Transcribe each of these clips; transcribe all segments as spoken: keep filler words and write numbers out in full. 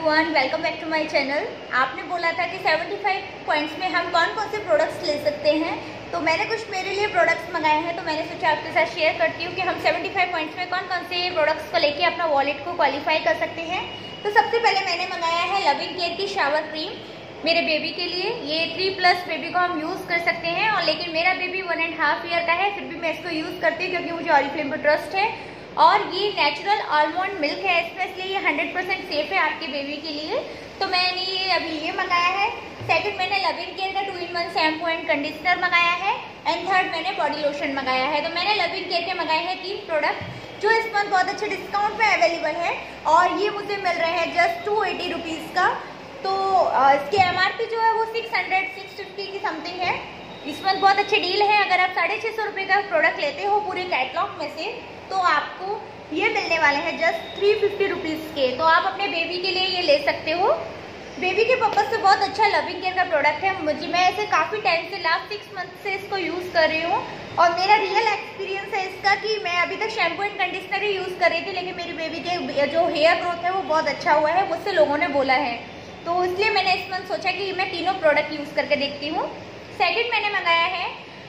Everyone, welcome back to my channel. आपने बोला था कि पचहत्तर पॉइंट्स में हम कौन कौन से प्रोडक्ट्स ले सकते हैं, तो मैंने कुछ मेरे लिए प्रोडक्ट्स मंगाए हैं। तो मैंने सोचा आपके साथ शेयर करती हूँ कि हम पचहत्तर पॉइंट्स में कौन कौन से प्रोडक्ट्स को लेके अपना वॉलेट को क्वालिफाई कर सकते हैं। तो सबसे पहले मैंने मंगाया है लविंग केयर की शावर क्रीम मेरे बेबी के लिए। ये थ्री प्लस बेबी को हम यूज़ कर सकते हैं, और लेकिन मेरा baby one and half year का है, फिर भी मैं इसको यूज़ करती हूँ क्योंकि मुझे ऑरिफ्लेम पर ट्रस्ट है। और ये नेचुरल आलमंड मिल्क है इसमें, इसलिए ये हंड्रेड परसेंट सेफ है आपके बेबी के लिए। तो मैंने ये अभी ये मंगाया है। सेकंड, मैंने लविंग केयर का two in one shampoo and conditioner मंगाया है। एंड थर्ड, मैंने बॉडी लोशन मंगाया है। तो मैंने लविंग केयर के मंगाए हैं तीन प्रोडक्ट जो इस मंथ बहुत अच्छे डिस्काउंट पे अवेलेबल है, और ये मुझे मिल रहे हैं जस्ट टू एटी रुपीज़ का। तो इसकी एम आर पी जो है वो सिक्स हंड्रेड सिक्स फिफ्टी की समथिंग है। इस मंथ बहुत अच्छी डील है। अगर आप साढ़े छः सौ रुपये का प्रोडक्ट लेते हो पूरे कैटलॉग में से, तो आपको ये मिलने वाले हैं जस्ट थ्री फिफ्टी रुपीज़ के। तो आप अपने बेबी के लिए ये ले सकते हो। बेबी के पर्पज़ से बहुत अच्छा लविंग केयर का प्रोडक्ट है। मुझे मैं ऐसे काफ़ी टाइम से लास्ट सिक्स मंथ से इसको यूज़ कर रही हूँ, और मेरा रियल एक्सपीरियंस है इसका कि मैं अभी तक शैम्पू एंड कंडीशनर ही यूज़ कर रही थी, लेकिन मेरी बेबी के जो हेयर ग्रोथ है वो बहुत अच्छा हुआ है, मुझसे लोगों ने बोला है। तो इसलिए मैंने इस मंथ सोचा कि मैं तीनों प्रोडक्ट यूज़ करके देखती हूँ। सेकंड, मैंने मंगाया है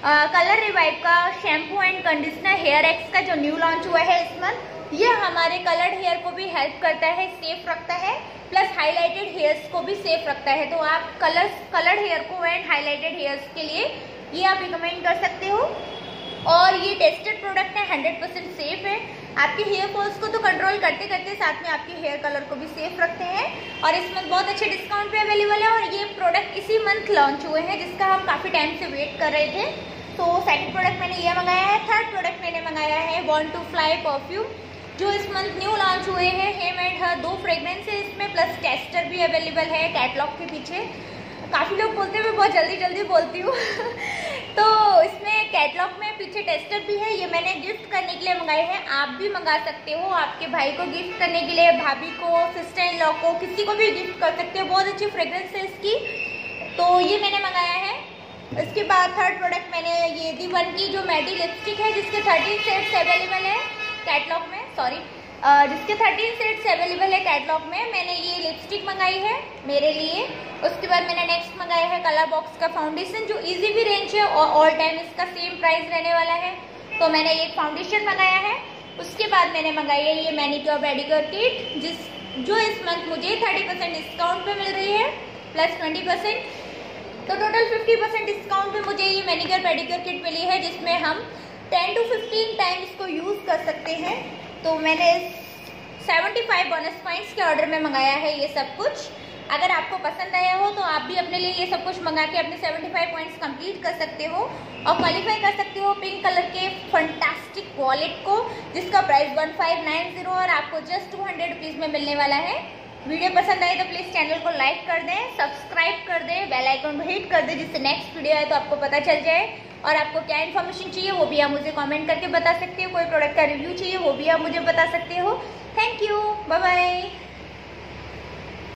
कलर रिवाइव का shampoo and conditioner hair X का, जो न्यू लॉन्च हुआ है इस मंथ। ये हमारे कलर्ड हेयर को भी हेल्प करता है, सेफ रखता है, प्लस हाईलाइटेड हेयर्स को भी सेफ रखता है। तो आप कलर्स कलर्ड हेयर को एंड हाईलाइटेड हेयर्स के लिए ये आप रिकमेंड कर सकते हो। और ये टेस्टेड प्रोडक्ट है, हंड्रेड परसेंट सेफ है। आपके हेयर फॉल्स को तो कंट्रोल करते करते साथ में आपके हेयर कलर को भी सेफ रखते हैं, और इस मंथ बहुत अच्छे डिस्काउंट पे अवेलेबल है। और ये प्रोडक्ट इसी मंथ लॉन्च हुए हैं, जिसका हम काफ़ी टाइम से वेट कर रहे थे। तो सेकंड प्रोडक्ट मैंने ये मंगाया है। थर्ड प्रोडक्ट मैंने मंगाया है बॉर्न टू फ्लाई परफ्यूम, जो इस मंथ न्यू लॉन्च हुए हैं। हेम एंड हर दो फ्रेग्रेंस है इसमें, प्लस टेस्टर भी अवेलेबल है कैटलॉग के पीछे। काफ़ी लोग बोलते हैं मैं बहुत जल्दी जल्दी बोलती हूँ तो इसमें कैटलॉग में पीछे टेस्टर भी है। ये मैंने गिफ्ट करने के लिए मंगाए हैं। आप भी मंगा सकते हो, आपके भाई को गिफ्ट करने के लिए, भाभी को, सिस्टर इन लॉ को, किसी को भी गिफ्ट कर सकते हो। बहुत अच्छी फ्रेग्रेंस है इसकी, तो ये मैंने मंगाया है। इसके बाद थर्ड प्रोडक्ट मैंने ये दी वन की जो मैडी लिपस्टिक है, जिसके थर्टीन शेड्स अवेलेबल है कैटलॉग में, सॉरी जिसके थर्टीन शेड्स अवेलेबल है कैटलॉग में। मैंने ये लिपस्टिक मंगाई है मेरे लिए। उसके बाद मैंने नेक्स्ट मंगाया है कलर बॉक्स का फाउंडेशन, जो इजी भी रेंज है और ऑल टाइम इसका सेम प्राइस रहने वाला है। तो मैंने ये फाउंडेशन मंगाया है। उसके बाद मैंने मंगाई है ये मैनीक्योर पेडिक्योर किट, जिस जो इस मंथ मुझे थर्टी परसेंट डिस्काउंट पे मिल रही है, प्लस ट्वेंटी परसेंट, तो टोटल फिफ्टी परसेंट डिस्काउंट पे मुझे ये मैनीक्योर पेडिक्योर किट मिली है, जिसमें हम टेन टू फिफ्टीन टाइम इसको यूज़ कर सकते हैं। तो मैंने पचहत्तर बोनस पॉइंट्स के ऑर्डर में मंगाया है ये सब कुछ। अगर आपको पसंद आया हो तो आप भी अपने लिए ये सब कुछ मंगा के अपने पचहत्तर पॉइंट्स कंप्लीट कर सकते हो, और क्वालिफाई कर सकते हो पिंक कलर के फंटास्टिक वॉलेट को, जिसका price one five nine zero और आपको जस्ट टू हंड्रेड रुपीज़ में मिलने वाला है। वीडियो पसंद आए तो प्लीज़ चैनल को लाइक कर दें, सब्सक्राइब कर दें, बेल आइकन को हिट कर दें, जिससे नेक्स्ट वीडियो आए तो आपको पता चल जाए। और आपको क्या इन्फॉर्मेशन चाहिए वो भी आप मुझे कमेंट करके बता सकते हो। कोई प्रोडक्ट का रिव्यू चाहिए वो भी आप मुझे बता सकते हो। Thank you, bye bye.